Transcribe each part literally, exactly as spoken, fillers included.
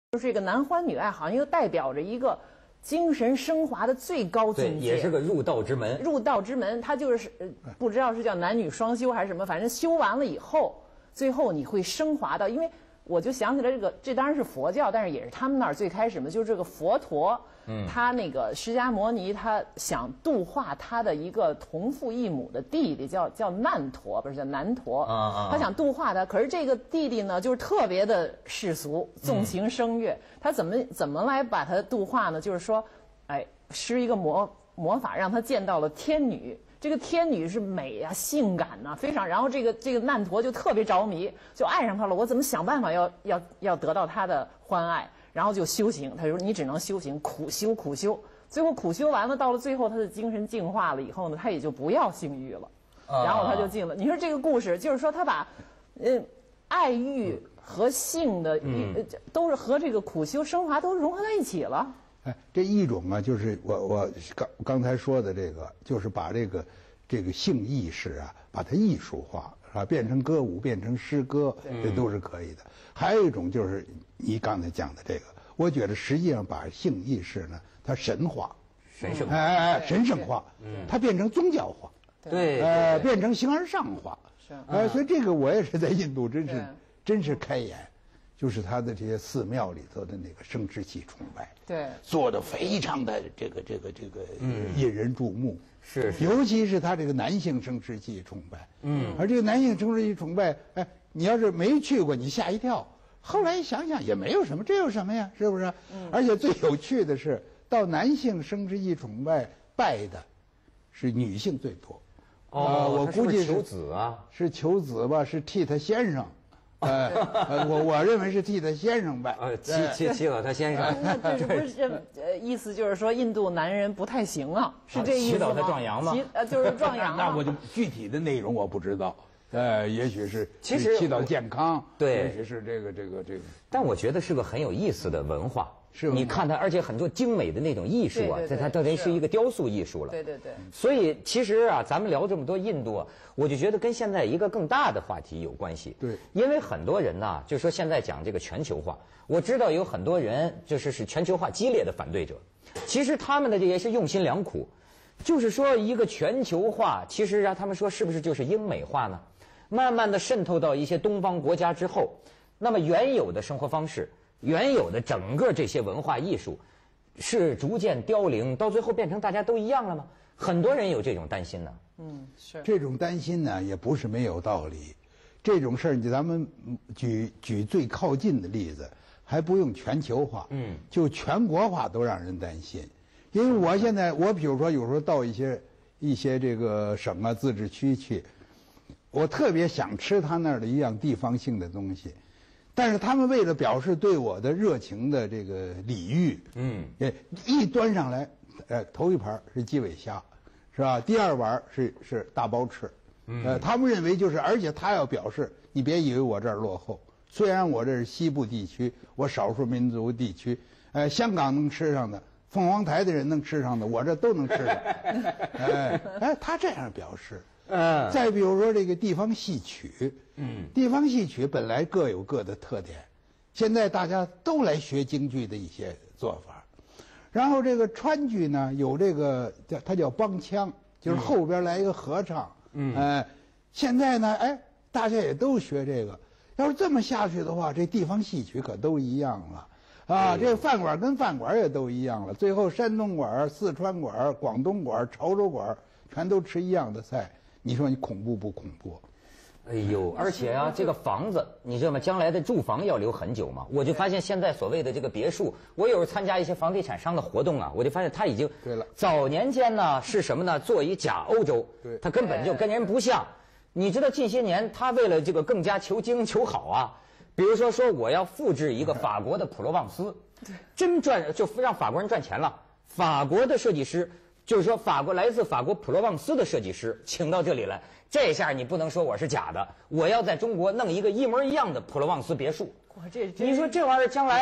就是这个男欢女爱，好像又代表着一个精神升华的最高境界， 也是个入道之门。 入道之门，它就是呃不知道是叫男女双修还是什么，反正修完了以后，最后你会升华到，因为我就想起来这个，这当然是佛教，但是也是他们那儿最开始嘛，就是这个佛陀，嗯，他那个释迦摩尼，他想度化他的一个同父异母的弟弟，叫叫难陀，不是叫难陀，啊啊，他想度化他，可是这个弟弟呢，就是特别的世俗，纵情声乐，嗯、他怎么怎么来把他度化呢？就是说，哎，施一个魔魔法，让他见到了天女。这个天女是美啊，性感呐、啊，非常。然后这个这个难陀就特别着迷，就爱上她了。我怎么想办法要要要得到她的欢爱？然后就修行。他说你只能修行，苦修苦修。最后苦修完了，到了最后他的精神净化了以后呢，他也就不要性欲了。然后他就进了。你说这个故事就是说他把，嗯，爱欲和性的欲、嗯、都是和这个苦修升华都融合在一起了。 哎，这一种啊，就是我我刚刚才说的这个，就是把这个这个性意识啊，把它艺术化，是吧？变成歌舞，变成诗歌，这都是可以的。还有一种就是你刚才讲的这个，我觉得实际上把性意识呢，它神化， 神圣化， 哎哎，神圣化，嗯，它变成宗教化， 对， 呃，变成形而上化，是，哎，所以这个我也是在印度，真是真是开眼。就是他的这些寺庙里头的那个生殖器崇拜， 对， 做的非常的这个这个这个引人注目， 是、嗯， 尤其是他这个男性生殖器崇拜，嗯，而这个男性生殖器崇拜，哎，你要是没去过，你吓一跳。后来一想想也没有什么，这有什么呀？是不是？嗯，而且最有趣的是，到男性生殖器崇拜拜的，是女性最多。 哦， 呃、我估计是求子啊， 是求子吧？是替他先生。呃，我我认为是替他先生拜， 呃，祈祈祈祷他先生。 那这不是呃意思就是说印度男人不太行啊？是这意思吗？ 祈祷他壮阳吗？ 呃，就是壮阳。 那我就具体的内容我不知道，呃，也许是其实祈祷健康， 对， 也许是这个这个这个。 但我觉得是个很有意思的文化。 是， 你看它，而且很多精美的那种艺术啊，在它等于是一个雕塑艺术了。 对对对。 所以其实啊，咱们聊这么多印度啊，我就觉得跟现在一个更大的话题有关系。 对。 因为很多人呢，就说现在讲这个全球化，我知道有很多人就是是全球化激烈的反对者，其实他们的这也是用心良苦，就是说一个全球化，其实让他们说是不是就是英美化呢？慢慢的渗透到一些东方国家之后，那么原有的生活方式。原有的整个这些文化艺术是逐渐凋零，到最后变成大家都一样了吗？很多人有这种担心呢。 嗯，是这种担心呢，也不是没有道理。这种事儿，咱们举举最靠近的例子，还不用全球化，嗯，就全国化都让人担心。因为我现在，我比如说有时候到一些一些这个省啊、自治区去，我特别想吃他那儿的一样地方性的东西。但是他们为了表示对我的热情的这个礼遇，嗯，一端上来，呃，头一盘是鸡尾虾，是吧？第二碗是是大包翅，嗯，呃，他们认为就是，而且他要表示，你别以为我这儿落后，虽然我这是西部地区，我少数民族地区，呃，香港能吃上的，凤凰台的人能吃上的，我这都能吃上，哎哎，他这样表示。嗯，再比如说这个地方戏曲，嗯，地方戏曲本来各有各的特点，现在大家都来学京剧的一些做法，然后这个川剧呢有这个叫它叫帮腔，就是后边来一个合唱，嗯，哎，现在呢，哎，大家也都学这个，要是这么下去的话，这地方戏曲可都一样了。啊，这饭馆跟饭馆也都一样了，最后山东馆、四川馆、广东馆、潮州馆全都吃一样的菜。你说你恐怖不恐怖？ 哎呦，而且啊，这个房子你知道吗？将来的住房要留很久嘛。我就发现现在所谓的这个别墅，我有时候参加一些房地产商的活动啊，我就发现他已经对了。 早年间呢是什么呢？做一假欧洲， 对， 他根本就跟人不像。你知道近些年他为了这个更加求精求好啊，比如说说我要复制一个法国的普罗旺斯，真赚就让法国人赚钱了。法国的设计师。就是说，法国来自法国普罗旺斯的设计师请到这里来，这下你不能说我是假的，我要在中国弄一个一模一样的普罗旺斯别墅。 哇，这你说这玩意儿将来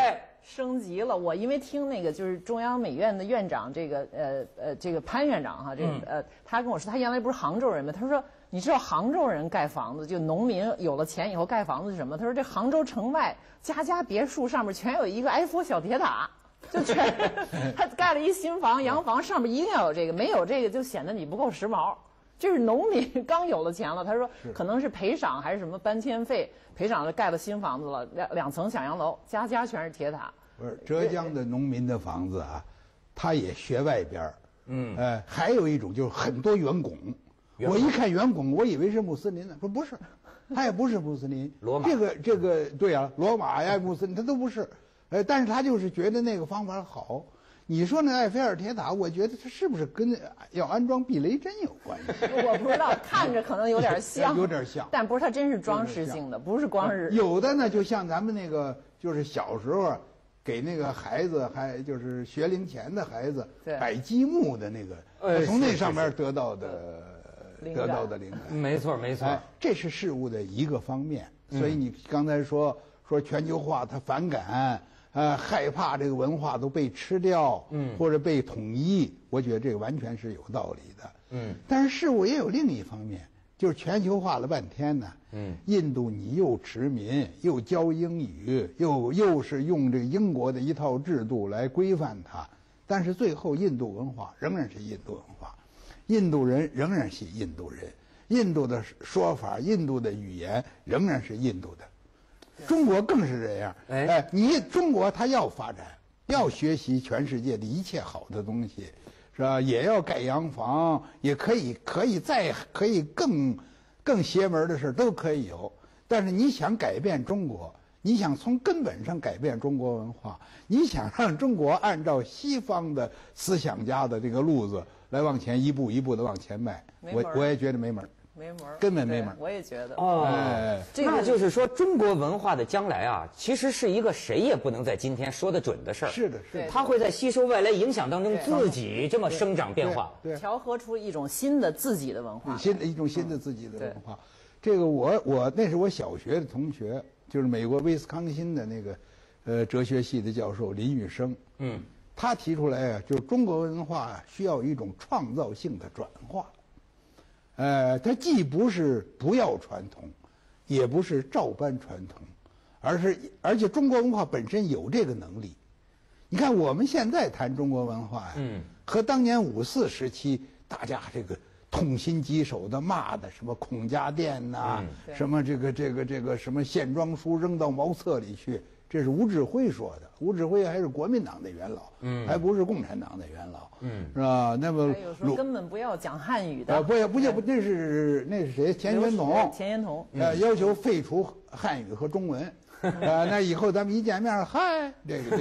升级了。我因为听那个就是中央美院的院长这个呃呃这个潘院长哈，这个呃他跟我说，他原来不是杭州人吗？他说你知道杭州人盖房子，就农民有了钱以后盖房子是什么？他说这杭州城外家家别墅上面全有一个埃佛小铁塔。就全，他盖了一新房洋房，上面一定要有这个，没有这个就显得你不够时髦。就是农民刚有了钱了，他说可能是赔偿还是什么搬迁费，赔偿了盖了新房子了，两两层小洋楼，家家全是铁塔。 不是浙江的农民的房子啊，他也学外边儿，嗯，呃，还有一种就是很多圆拱，我一看圆拱，我以为是穆斯林呢，说不是，他也不是穆斯林， 罗马这个这个对啊，罗马呀穆斯林他都不是。呃，但是他就是觉得那个方法好。你说那埃菲尔铁塔，我觉得它是不是跟要安装避雷针有关系？ 我不知道，看着可能有点像， 有点像， 但不是，它真是装饰性的，不是光是。 有的呢，就像咱们那个，就是小时候给那个孩子，还就是学龄前的孩子摆积木的那个， 呃， 从那上面得到的得到的灵感。 没错，没错， 这是事物的一个方面。所以你刚才说说全球化，他反感。呃，害怕这个文化都被吃掉，嗯，或者被统一，我觉得这个完全是有道理的，嗯。但是事物也有另一方面，就是全球化了半天呢，嗯，印度你又殖民，又教英语，又又是用这个英国的一套制度来规范它，但是最后印度文化仍然是印度文化，印度人仍然是印度人，印度的说法、印度的语言仍然是印度的。中国更是这样，哎，你中国它要发展，要学习全世界的一切好的东西，是吧？也要盖洋房，也可以，可以再可以更更邪门的事都可以有。但是你想改变中国，你想从根本上改变中国文化，你想让中国按照西方的思想家的这个路子来往前一步一步的往前迈，我我也觉得没门儿。 没门儿， 根本没门儿。 我也觉得哦，哎，那就是说，中国文化的将来啊，其实是一个谁也不能在今天说得准的事儿。 是的，是的。 它会在吸收外来影响当中自己这么生长变化， 对， 调和出一种新的自己的文化， 新的一种新的自己的文化。这个我我那是我小学的同学，就是美国威斯康辛的那个，呃，哲学系的教授林玉生。嗯，他提出来啊，就是中国文化需要一种创造性的转化。呃，它既不是不要传统，也不是照搬传统，而是而且中国文化本身有这个能力。你看我们现在谈中国文化呀，嗯，和当年五四时期大家这个痛心疾首的骂的什么孔家店呐、嗯，什么这个这个这个什么线装书扔到茅厕里去，这是吴志辉说的。吴志辉还是国民党的元老，嗯，还不是共产党的元老，嗯，是吧？那么还有说根本不要讲汉语的， 啊，不不不，那是那是谁？钱玄同， 钱玄同， 呃，要求废除汉语和中文，啊，那以后咱们一见面，嗨，这个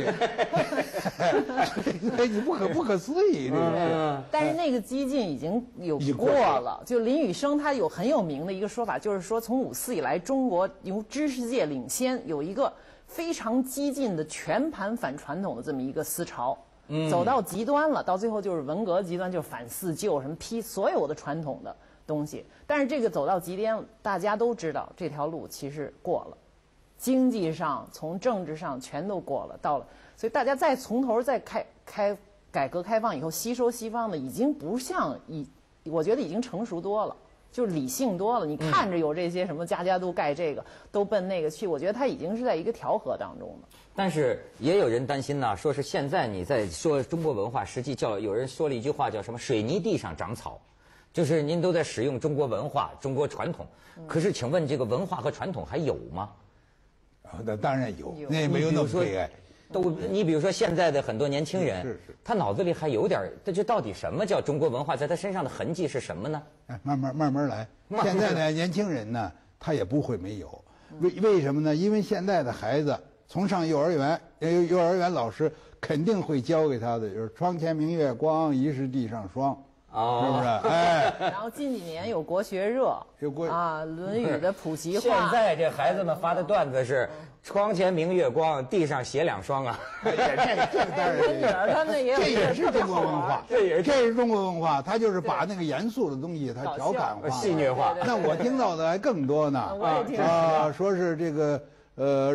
这个，你不可不可思议，这个。 但是那个激进已经有过了，就林宇生他有很有名的一个说法，就是说从五四以来，中国由知识界领先，有一个非常激进的全盘反传统的这么一个思潮，嗯，走到极端了，到最后就是文革极端，就是反四旧，什么批所有的传统的东西。但是这个走到极端，大家都知道这条路其实过了，经济上、从政治上全都过了，到了，所以大家再从头再开开改革开放以后，吸收西方的已经不像以，我觉得已经成熟多了。就是理性多了，你看着有这些什么家家都盖这个，都奔那个去，我觉得它已经是在一个调和当中了。 但是也有人担心呢，说是现在你在说中国文化，实际叫有人说了一句话叫什么"水泥地上长草"，就是您都在使用中国文化、中国传统，可是请问这个文化和传统还有吗？ 啊，那当然有，那也没有那么悲哀。 都，你比如说现在的很多年轻人，是是，他脑子里还有点，这这到底什么叫中国文化，在他身上的痕迹是什么呢？ 哎，慢慢慢慢来。现在呢，年轻人呢，他也不会没有，为为什么呢？因为现在的孩子从上幼儿园，幼幼儿园老师肯定会教给他的就是“窗前明月光，疑是地上霜”。哦，是不是？哎， 然后近几年有国学热， 有国啊，《论语》的普及化。 现在这孩子们发的段子是“窗前明月光，地上鞋两双”啊。 这这这当然也他们也有， 这也是中国文化， 这也是这是中国文化，他就是把那个严肃的东西他调侃化、 戏谑化。 那我听到的还更多呢。 我也听啊，说是这个呃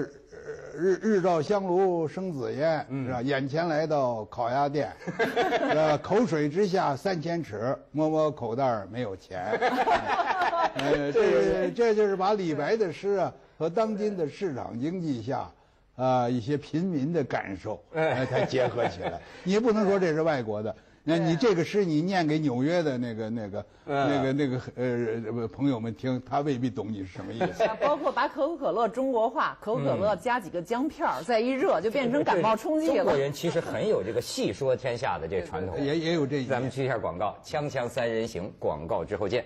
日日照香炉生紫烟，是吧？眼前来到烤鸭店，呃，口水直下三千尺，摸摸口袋儿没有钱。呃，这这就是把李白的诗啊和当今的市场经济下啊一些贫民的感受，哎，才结合起来。你也不能说这是外国的。那你这个诗你念给纽约的那个那个那个那个呃朋友们听，他未必懂你是什么意思。 包括把可口可乐中国化，可口可乐加几个姜片儿，再一热就变成感冒冲剂了。 中国人其实很有这个细说天下的这传统， 也也有这一点。 咱们去一下广告，锵锵三人行，广告之后见。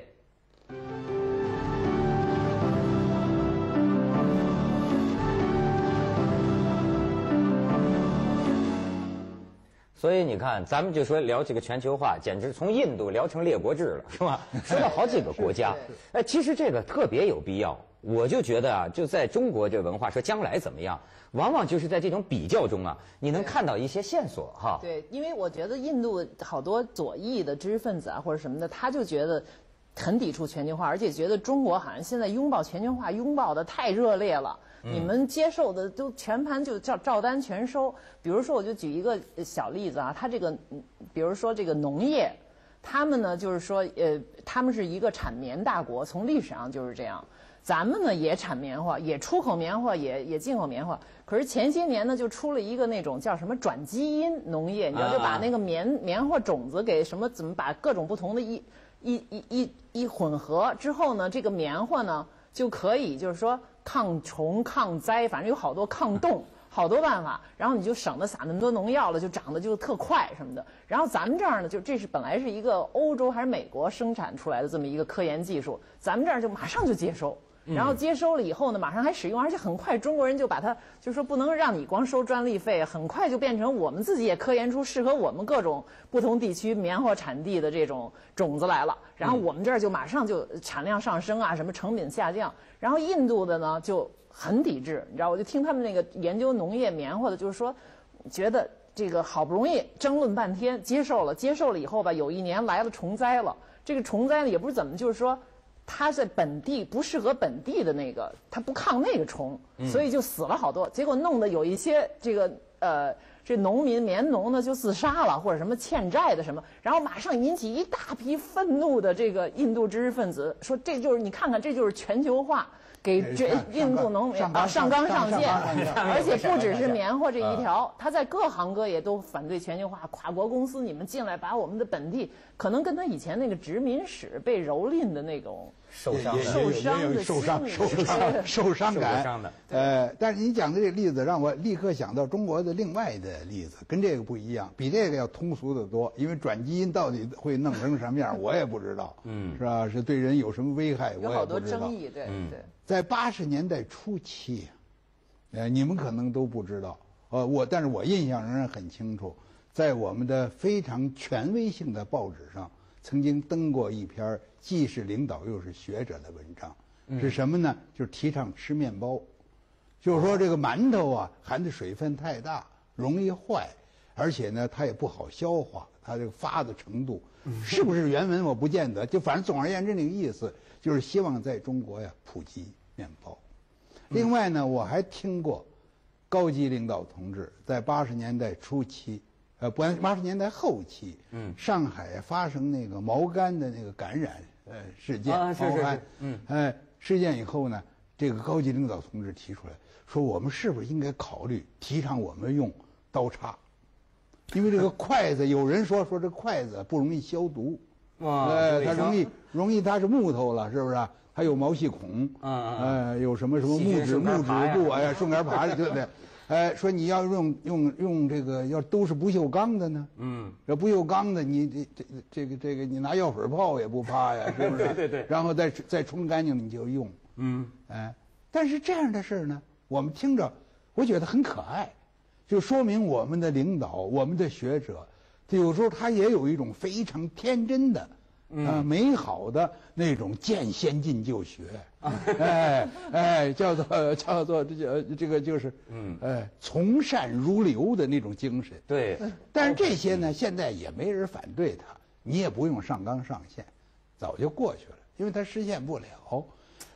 所以你看，咱们就说聊这个全球化，简直从印度聊成列国志了，是吧？说到好几个国家，哎，其实这个特别有必要。我就觉得啊，就在中国这文化说将来怎么样，往往就是在这种比较中啊，你能看到一些线索哈。 对，因为我觉得印度好多左翼的知识分子啊或者什么的，他就觉得很抵触全球化，而且觉得中国好像现在拥抱全球化拥抱的太热烈了。你们接受的都全盘就照照单全收。比如说，我就举一个小例子啊，它这个，比如说这个农业，他们呢就是说，呃，他们是一个产棉大国，从历史上就是这样。咱们呢也产棉花，也出口棉花，也也进口棉花。可是前些年呢，就出了一个那种叫什么转基因农业，你知道，就把那个棉棉花种子给什么怎么把各种不同的一一一一一混合之后呢，这个棉花呢就可以就是说。抗虫、抗灾，反正有好多抗冻，好多办法。然后你就省得撒那么多农药了，就长得就特快什么的。然后咱们这儿呢，就这是本来是一个欧洲还是美国生产出来的这么一个科研技术，咱们这儿就马上就接收。然后接收了以后呢，马上还使用，而且很快中国人就把它，就是说不能让你光收专利费，很快就变成我们自己也科研出适合我们各种不同地区棉花产地的这种种子来了。然后我们这儿就马上就产量上升啊，什么成本下降。然后印度的呢就很抵制，你知道，我就听他们那个研究农业棉花的，就是说，觉得这个好不容易争论半天，接受了，接受了以后吧，有一年来了虫灾了，这个虫灾呢也不是怎么，就是说。它在本地不适合本地的那个，它不抗那个虫，所以就死了好多。结果弄得有一些这个呃，这农民棉农呢就自杀了，或者什么欠债的什么，然后马上引起一大批愤怒的这个印度知识分子，说这就是你看看，这就是全球化。给这印度农民啊上纲上线，而且不只是棉花这一条，他在各行各业都反对全球化。跨国公司你们进来，把我们的本地可能跟他以前那个殖民史被蹂躏的那种受伤、 受伤的受伤、受伤、受伤感。呃，但是你讲的这个例子让我立刻想到中国的另外的例子，跟这个不一样，比这个要通俗得多。因为转基因到底会弄成什么样，我也不知道，嗯，是吧？是对人有什么危害，我也不知道。 有好多争议，对对。 在八十年代初期，呃，你们可能都不知道，呃，我但是我印象仍然很清楚，在我们的非常权威性的报纸上，曾经登过一篇既是领导又是学者的文章，嗯、是什么呢？就是提倡吃面包，就是说这个馒头啊含的水分太大，容易坏，而且呢它也不好消化，它这个发的程度，是不是原文我不见得，就反正总而言之那个意思。就是希望在中国呀普及面包。另外呢，我还听过高级领导同志在八十年代初期，呃，不，八十年代后期，嗯，上海发生那个毛肝的那个感染呃事件， 啊，是是是， 嗯，哎，事件以后呢，这个高级领导同志提出来说，我们是不是应该考虑提倡我们用刀叉，因为这个筷子，有人说说这筷子不容易消毒。 啊， 哎，它容易容易，它是木头了，是不是？它有毛细孔， 嗯呃，有什么什么木质木质部，哎，顺杆爬的，对不对？哎，说你要用用用这个，要都是不锈钢的呢，嗯，要不锈钢的，你这这这个这个，你拿药水泡也不怕呀，是不是？ 对对对。 然后再再冲干净，你就用，嗯，哎，但是这样的事呢，我们听着，我觉得很可爱，就说明我们的领导，我们的学者。有时候他也有一种非常天真的，呃，美好的那种见先进就学，哎哎，叫做叫做这个这个就是，嗯，哎，从善如流的那种精神。 对。 但是这些呢，现在也没人反对他，你也不用上纲上线，早就过去了，因为他实现不了，是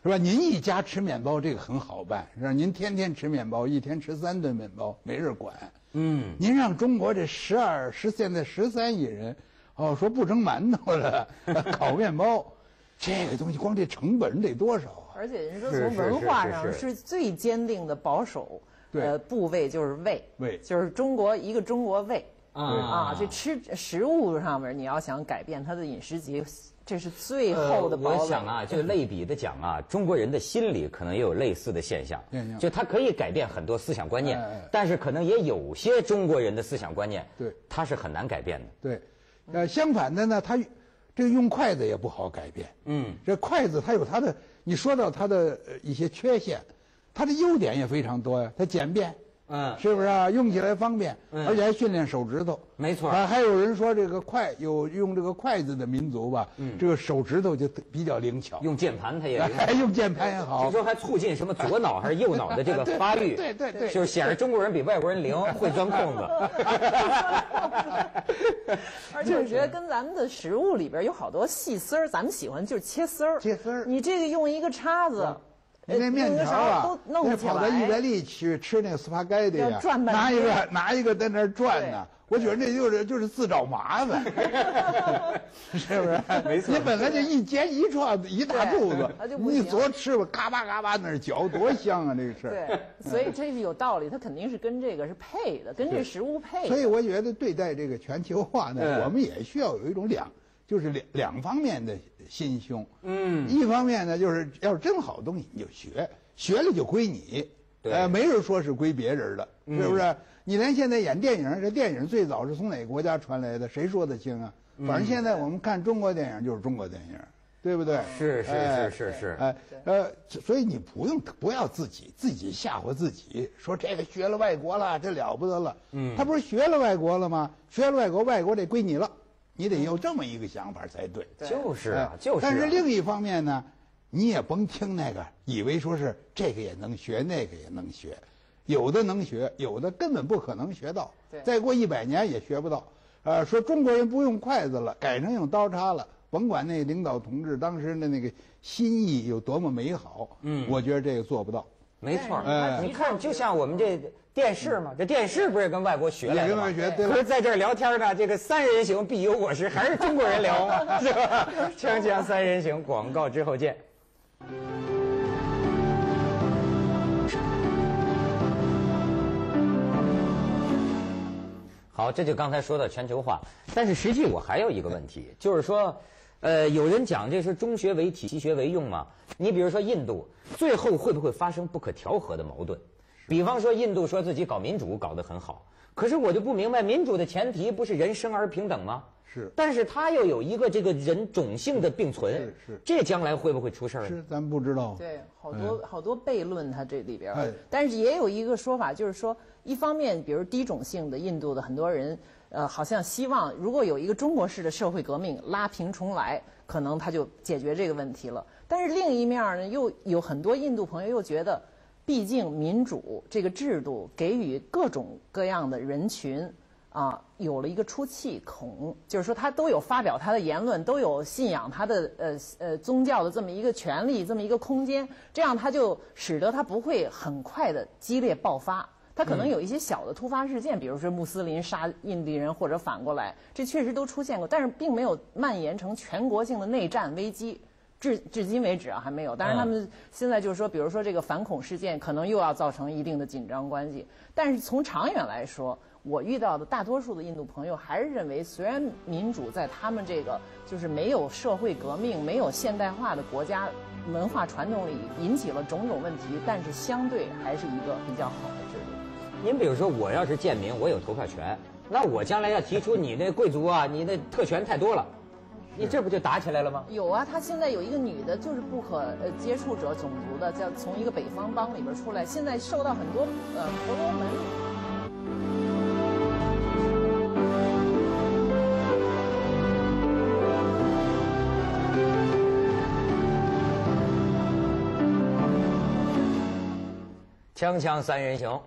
是吧？您一家吃面包，这个很好办，是吧？您天天吃面包，一天吃三顿面包，没人管。嗯，您让中国这十二十现在十三亿人，哦，说不蒸馒头了，烤面包，这个东西光这成本得多少啊？ 而且人说从文化上是最坚定的保守，呃，部位就是胃， 胃就是中国一个中国胃啊啊，这吃食物上面你要想改变他的饮食习惯。这是最后的堡垒。 我想啊，就类比的讲啊，中国人的心理可能也有类似的现象，就他可以改变很多思想观念，但是可能也有些中国人的思想观念， 对， 他是很难改变的。 对，呃，相反的呢，他这个用筷子也不好改变。嗯，这筷子它有它的，你说到它的一些缺陷，它的优点也非常多呀，它简便。嗯，是不是啊？用起来方便，嗯、而且还训练手指头。 没错。 啊，还有人说这个筷有用这个筷子的民族吧，嗯，这个手指头就比较灵巧。 用键盘它也还用键盘也好。 听说还促进什么左脑还是右脑的这个发育。 对对 对, 对。 就是显示中国人比外国人灵，会钻空子。 而且我觉得跟咱们的食物里边有好多细丝儿，咱们喜欢就是切丝儿。 切丝儿。 你这个用一个叉子。 你那面条啊，那跑到意大利去吃那个斯帕盖蒂呀，拿一个拿一个在那儿转呢，我觉得那就是就是自找麻烦，是不是？ 没错。 你本来就一煎一串一大肚子，你左吃吧，嘎巴嘎巴那儿嚼，多香啊！这个事儿。 对，所以这是有道理，它肯定是跟这个是配的，跟这食物配的。 所以我觉得对待这个全球化呢，我们也需要有一种两，就是两两方面的。心胸，嗯，一方面呢，就是要是真好东西你就学，学了就归你，呃，没人说是归别人的，是不是？嗯、你连现在演电影，这电影最早是从哪个国家传来的？谁说得清啊？嗯、反正现在我们看中国电影就是中国电影，对不对？ 是是是是是， 哎呃，所以你不用不要自己自己吓唬自己，说这个学了外国了，这了不得了，嗯，他不是学了外国了吗？学了外国，外国得归你了。你得有这么一个想法才对， 就是啊，就是。 但是另一方面呢，你也甭听那个，以为说是这个也能学，那个也能学，有的能学，有的根本不可能学到。再过一百年也学不到。呃，说中国人不用筷子了，改成用刀叉了，甭管那领导同志当时的那个心意有多么美好，嗯，我觉得这个做不到。 没错，哎，你看，就像我们这电视嘛，这电视不是跟外国学来的吗？ 学，对。 可是在这儿聊天呢，这个三人行必有我师，还是中国人聊嘛，是吧？锵锵三人行，广告之后见。好，这就刚才说到全球化，但是实际我还有一个问题，就是说。呃，有人讲这是中学为体，西学为用嘛？你比如说印度，最后会不会发生不可调和的矛盾？比方说印度说自己搞民主搞得很好，可是我就不明白，民主的前提不是人生而平等吗？ 是。 但是他又有一个这个人种姓的并存， 是是。 这将来会不会出事儿？ 是，咱不知道。 对，好多、嗯、好多悖论，它这里边。哎。但是也有一个说法，就是说，一方面，比如低种姓的印度的很多人。呃，好像希望如果有一个中国式的社会革命拉平重来，可能他就解决这个问题了。但是另一面呢，又有很多印度朋友又觉得，毕竟民主这个制度给予各种各样的人群啊，有了一个出气孔，就是说他都有发表他的言论，都有信仰他的呃呃宗教的这么一个权利，这么一个空间，这样他就使得他不会很快的激烈爆发。它可能有一些小的突发事件，比如说穆斯林杀印第人，或者反过来，这确实都出现过，但是并没有蔓延成全国性的内战危机，至至今为止啊还没有。当然他们现在就是说，比如说这个反恐事件，可能又要造成一定的紧张关系。但是从长远来说，我遇到的大多数的印度朋友还是认为，虽然民主在他们这个就是没有社会革命、没有现代化的国家文化传统里引起了种种问题，但是相对还是一个比较好的制度。 您比如说，我要是贱民，我有投票权，那我将来要提出你那贵族啊，你那特权太多了，你这不就打起来了吗？ 有啊，他现在有一个女的，就是不可呃接触者种族的，叫从一个北方邦里边出来，现在受到很多呃婆罗门。 锵锵三人行。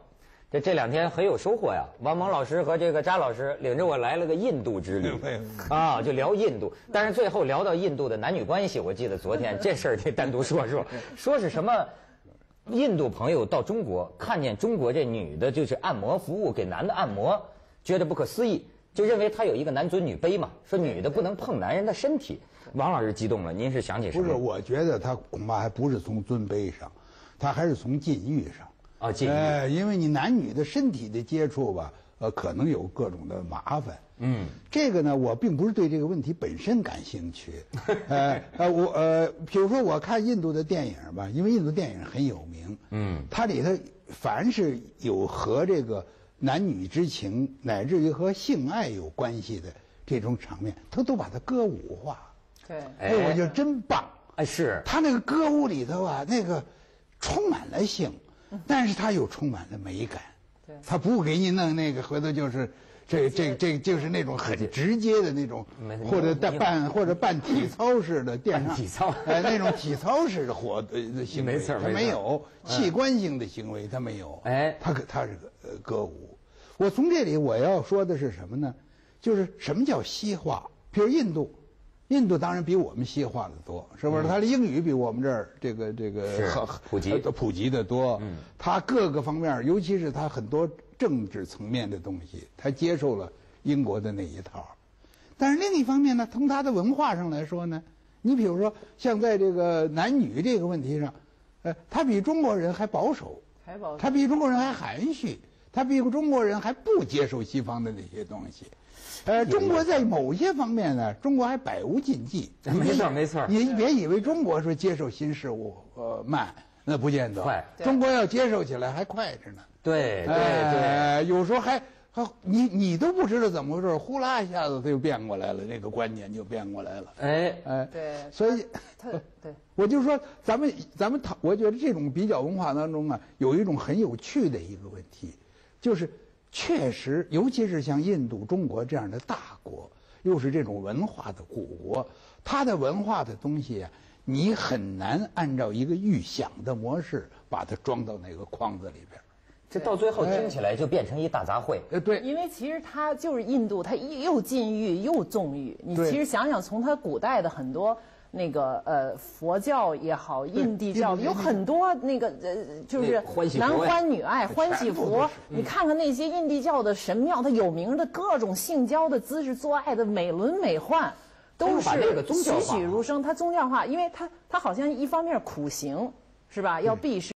这这两天很有收获呀！王蒙老师和这个扎老师领着我来了个印度之旅，啊，就聊印度。但是最后聊到印度的男女关系，我记得昨天这事儿得单独说说，说是什么？印度朋友到中国，看见中国这女的就是按摩服务给男的按摩，觉得不可思议，就认为他有一个男尊女卑嘛，说女的不能碰男人的身体。王老师激动了，您是想起什么？ 不是，我觉得他恐怕还不是从尊卑上，他还是从禁欲上。 啊，禁欲。 哎，因为你男女的身体的接触吧，呃，可能有各种的麻烦。嗯，这个呢，我并不是对这个问题本身感兴趣。呃呃，我呃，比如说我看印度的电影吧，因为印度电影很有名。嗯，它里头凡是有和这个男女之情，乃至于和性爱有关系的这种场面，他都把它歌舞化。 对， 哎，我觉得真棒。 哎，是他那个歌舞里头啊，那个充满了性。但是它又充满了美感，对，它不给你弄那个回头就是这这这就是那种很直接的那种，或者办或者办体操式的电上体操， 哎，那种体操式的活的行为，它没有器官性的行为，它没有，哎，它它是个呃歌舞。我从这里我要说的是什么呢？就是什么叫西化？比如印度。印度当然比我们西化的多，是不是？他的英语比我们这儿这个这个普及普及的多。嗯，他各个方面，尤其是他很多政治层面的东西，他接受了英国的那一套。但是另一方面呢，从他的文化上来说呢，你比如说像在这个男女这个问题上，呃，他比中国人还保守， 还保守， 他比中国人还含蓄，他比中国人还不接受西方的那些东西。呃，中国在某些方面呢，中国还百无禁忌。 没错没错。 你别以为中国说接受新事物呃慢，那不见得。快，中国要接受起来还快着呢。 对对对，有时候还还你你都不知道怎么回事，呼啦一下子它就变过来了，那个观念就变过来了。哎哎，对， 所以他对， 我就说咱们咱们讨，我觉得这种比较文化当中啊，有一种很有趣的一个问题，就是。确实，尤其是像印度、中国这样的大国，又是这种文化的古国，它的文化的东西啊，你很难按照一个预想的模式把它装到那个框子里边。 这到最后听起来就变成一大杂烩。 呃，对， 因为其实它就是印度，它又禁欲又纵欲。你其实想想，从它古代的很多。那个呃，佛教也好，印地教有很多那个呃，就是男欢女爱、欢喜佛。你看看那些印地教的神庙，它有名的各种性交的姿势、做爱的美轮美奂，都是栩栩如生。它宗教化，因为它它好像一方面苦行是吧，要避世。